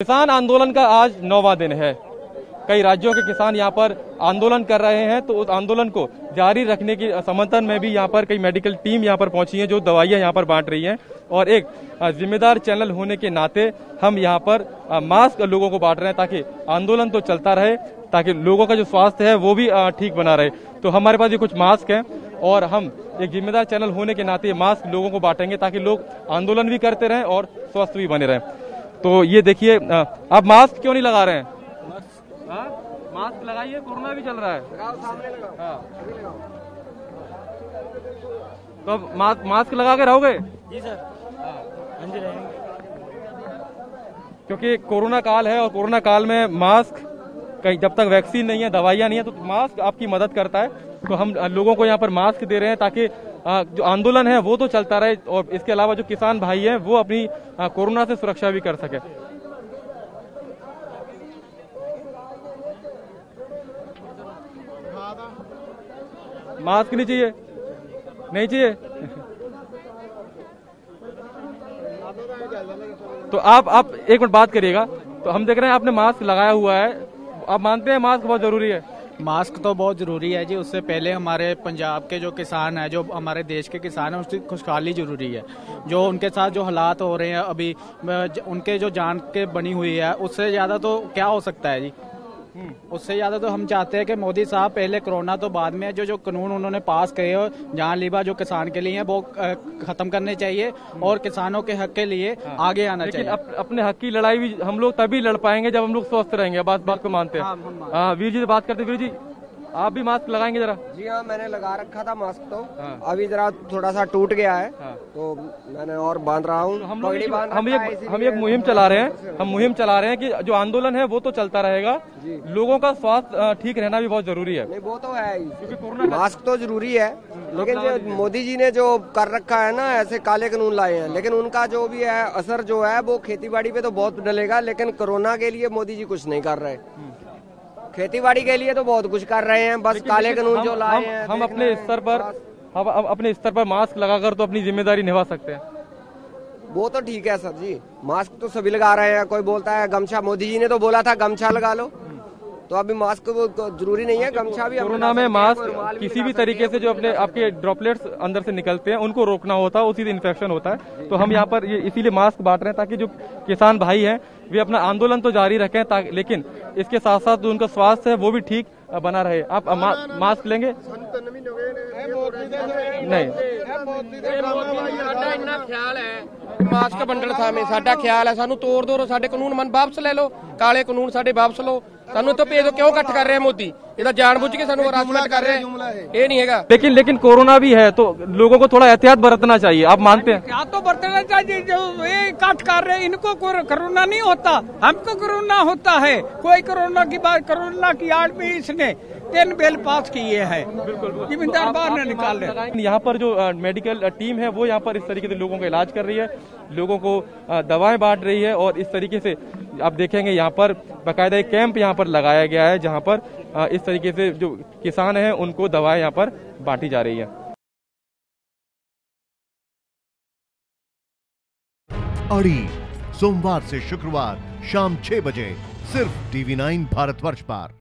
किसान आंदोलन का आज 9वां दिन है। कई राज्यों के किसान यहाँ पर आंदोलन कर रहे हैं, तो उस आंदोलन को जारी रखने की समर्थन में भी यहाँ पर कई मेडिकल टीम यहाँ पर पहुंची हैं जो दवाइयाँ यहाँ पर बांट रही हैं। और एक जिम्मेदार चैनल होने के नाते हम यहाँ पर मास्क लोगों को बांट रहे हैं ताकि आंदोलन तो चलता रहे, ताकि लोगों का जो स्वास्थ्य है वो भी ठीक बना रहे। तो हमारे पास ये कुछ मास्क हैं और हम एक जिम्मेदार चैनल होने के नाते मास्क लोगों को बांटेंगे ताकि लोग आंदोलन भी करते रहें और स्वस्थ भी बने रहें। तो ये देखिए, आप मास्क क्यों नहीं लगा रहे हैं? मास्क लगाइए, कोरोना भी चल रहा है। तो अब मास्क लगा के रहोगे? जी सर, हाँ जी रहेंगे। क्योंकि कोरोना काल है और कोरोना काल में मास्क कहीं जब तक वैक्सीन नहीं है, दवाइयां नहीं है, तो मास्क आपकी मदद करता है। तो हम लोगों को यहाँ पर मास्क दे रहे हैं ताकि जो आंदोलन है वो तो चलता रहे और इसके अलावा जो किसान भाई हैं वो अपनी कोरोना से सुरक्षा भी कर सके। मास्क नहीं चाहिए? नहीं चाहिए? तो आप एक मिनट बात करिएगा। तो हम देख रहे हैं आपने मास्क लगाया हुआ है, आप मानते हैं मास्क बहुत जरूरी है? मास्क तो बहुत जरूरी है जी। उससे पहले हमारे पंजाब के जो किसान हैं, जो हमारे देश के किसान हैं, उसकी खुशहाली जरूरी है। जो उनके साथ जो हालात हो रहे हैं अभी, उनके जो जान के बनी हुई है, उससे ज्यादा तो क्या हो सकता है जी। उससे ज्यादा तो हम चाहते हैं कि मोदी साहब पहले कोरोना तो बाद में जो कनून उन्होंने पास किए हो जानलेवा जो किसान के लिए हैं वो खत्म करने चाहिए और किसानों के हक के लिए आगे आना चाहिए। लेकिन अपने हक की लड़ाई भी हम लोग तभी लड़ पाएंगे जब हम लोग स्वस्थ रहेंगे। बात को मानते हैं। हाँ, वीर जी से बात करते। वीर जी, आप भी मास्क लगाएंगे जरा? जी हाँ, मैंने लगा रखा था मास्क तो अभी जरा थोड़ा सा टूट गया है। तो मैंने और बांध रहा हूँ। हम एक मुहिम चला रहे हैं। हम मुहिम चला रहे हैं कि जो आंदोलन है वो तो चलता रहेगा, लोगों का स्वास्थ्य ठीक रहना भी बहुत जरूरी है। नहीं, वो तो है ही, क्योंकि कोरोना मास्क तो जरूरी है। लेकिन जो मोदी जी ने जो कर रखा है ना, ऐसे काले कानून लाए हैं, लेकिन उनका जो भी है असर जो है वो खेती बाड़ी पे तो बहुत डलेगा। लेकिन कोरोना के लिए मोदी जी कुछ नहीं कर रहे। खेतीबाड़ी के लिए तो बहुत कुछ कर रहे हैं, बस काले कानून जो लाए हैं। हम अपने स्तर पर मास्क लगाकर तो अपनी जिम्मेदारी निभा सकते हैं। वो तो ठीक है सर जी, मास्क तो सभी लगा रहे हैं। कोई बोलता है गमछा, मोदी जी ने तो बोला था गमछा लगा लो, तो अभी मास्क वो जरूरी नहीं है, गमछा भी। कोरोना में मास्क किसी भी तरीके से जो अपने आपके ड्रॉपलेट्स अंदर से निकलते हैं उनको रोकना होता है, उसी से इन्फेक्शन होता है। तो हम यहाँ पर ये इसीलिए मास्क बांट रहे हैं ताकि जो किसान भाई हैं वे अपना आंदोलन तो जारी रखें, ताकि लेकिन इसके साथ साथ जो उनका स्वास्थ्य है वो भी ठीक बना रहे। आप मास्क लेंगे? नहीं, मास्क बंडल सामे साडा ख्याल है, सानू तोड़ दो, साडे कानून मन वापस ले लो, काले कानून साडे वापस लो। सानू तो भेजो, क्यों इकट्ठ कर रहे हैं मोदी? ये तो जानबूझ के सानू हरासमेंट कर रहे हैं, ये नहीं है। लेकिन कोरोना भी है तो लोगों को थोड़ा एहतियात बरतना चाहिए। आप मानते हैं? क्या तो बरतना चाहिए। जो ये इकट्ठ कर रहे हैं इनको कोरोना नहीं होता, हमको कोरोना होता है। कोई कोरोना की बात, कोरोना की आड़ में इसने 3 बिल पास किए हैं, जिम्मेदार बाहर न निकाल रहे। यहाँ पर जो मेडिकल टीम है वो यहाँ पर इस तरीके से लोगों का इलाज कर रही है, लोगों को दवाएं बांट रही है। और इस तरीके से आप देखेंगे यहाँ पर बाकायदा एक कैंप यहाँ पर लगाया गया है जहाँ पर इस तरीके से जो किसान हैं उनको दवाएं यहाँ पर बांटी जा रही है। अड़ी सोमवार से शुक्रवार शाम 6 बजे सिर्फ TV9 भारतवर्ष पर।